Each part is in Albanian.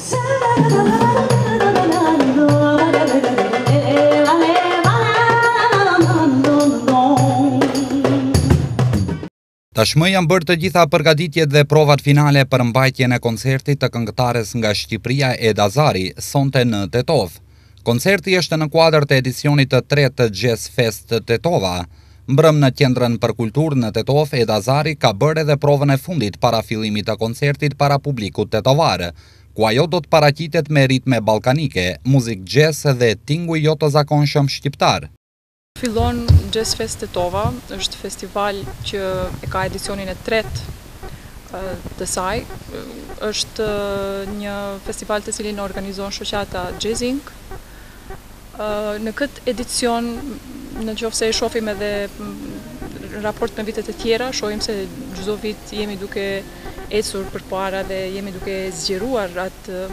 Tashmë janë bërë të gjitha përgatitjet dhe provat finale për mbajtjen e koncertit të këngëtares nga Shqipëria Eda Zari, sonte në Tetov. Koncerti është në kuadër të edicionit të 3 të Jazz Fest Tetova. Mbrëm në Qendrën për Kulturë në Tetov, Eda Zari ka bërë edhe provën e fundit para fillimit të koncertit para publikut tetovar, ku ajo do të paraqitet me ritme ballkanike, muzikë jazz dhe tinguj jo të zakonshëm shqiptar. Fillon Jazz Fest Tetova, është festival që e ka edicionin e 3 të saj. Është një festival të cilin organizon shoqata Jazzing. Në këtë edicion, në qoftë se e shohim edhe raport me vitet e tjera, shohim se çdo vit jemi duke ecur përpara dhe jemi duke zgjeruar atë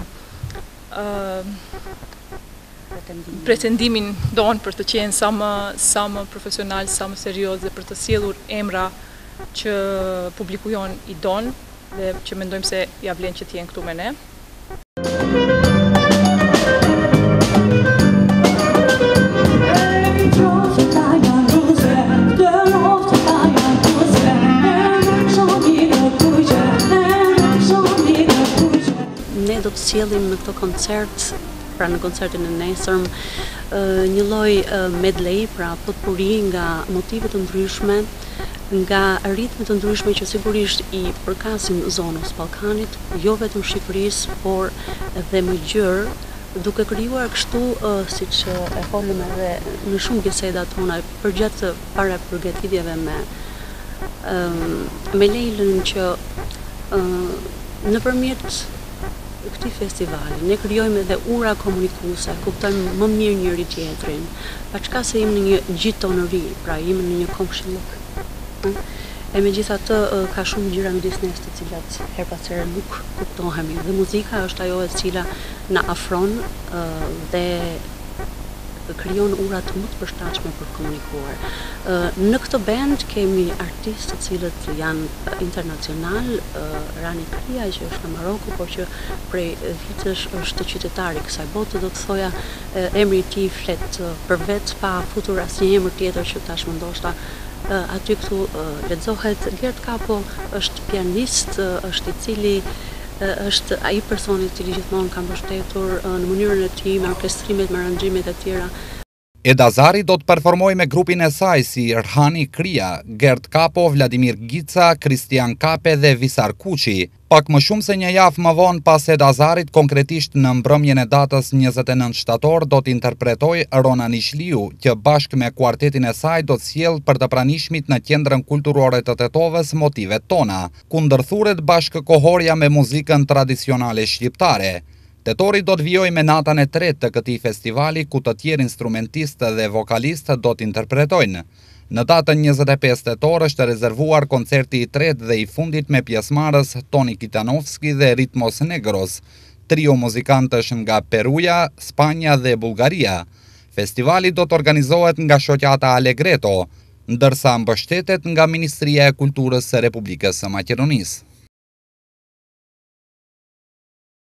pretendimin don për të qenë sa më profesional, sa më serioz dhe për të sjellur emra që publiku jon i don dhe që mendojmë se ja vlen që të jenë këtu me ne. Ne do të sjellim në këtë koncert, pra në koncertin e nesërm, një lloj medley, pra potpuri nga motive të ndryshme, nga ritme të ndryshme që sigurisht i përkasin zonës Ballkanit, jo vetëm Shqipërisë, por edhe më gjerë, duke krijuar kështu, siç e folëm edhe në shumë biseda tona përgjatë para përgatitjeve me Leilën, që nëpërmjet këtij festivali ne krijojmë edhe ura komunikuese, kuptojmë më mirë njëri tjetrin, pa çka se jemi në një gjitonëri, pra jemi në një komshillok. E megjithatë ka shumë gjëra midis nesh të cilat her pas here nuk kuptohemi, dhe muzika është ajo e cila na afron dhe krijon ura të më të përshtatshme për komunikuar. Në këtë band kemi artistë të cilët janë internacional, Rani Kria që është në Maroku, por që prej vitesh është qytetari kësaj bote, do të thoja emri i tij flet për vetë, pa futur asnjë emër tjetër që tashmë ndoshta aty këtu lexohet. Gert Kapo është pianist, është i cili është ai personi i cili gjithmonë ka mbështetur në mënyrën e tij me orkestrimet, me aranxhimet e tjera. Eda Zari do të performoj me grupin e saj si Rhani Kria, Gert Kapo, Vladimir Gica, Kristian Kape dhe Visar Kuqi. Pak më shumë se një javë më vonë pas Eda Zarit, konkretisht në mbrëmjen e datës 29 shtator, do të interpretoj Rona Nishliu, që bashkë me kuartetin e saj do të sjellë për të pranishmit në Qendrën Kulturore të Tetovës Motivet Tona, ku ndërthuret bashkëkohorja me muzikën tradicionale shqiptare. Tetori do të vijojë me natën e 3 të këtij festivali, ku të tjerë instrumentistë dhe vokalistë do të interpretojnë. Në datën 25 tetor është rezervuar koncerti i tretë dhe i fundit me pjesëmarrës Toni Kitanovski dhe Ritmos Negros, trio muzikantësh nga Peruja, Spanja dhe Bullgaria. Festivali do të organizohet nga shoqata Allegretto, ndërsa mbështetet nga Ministria e Kulturës së Republikës së Maqedonisë.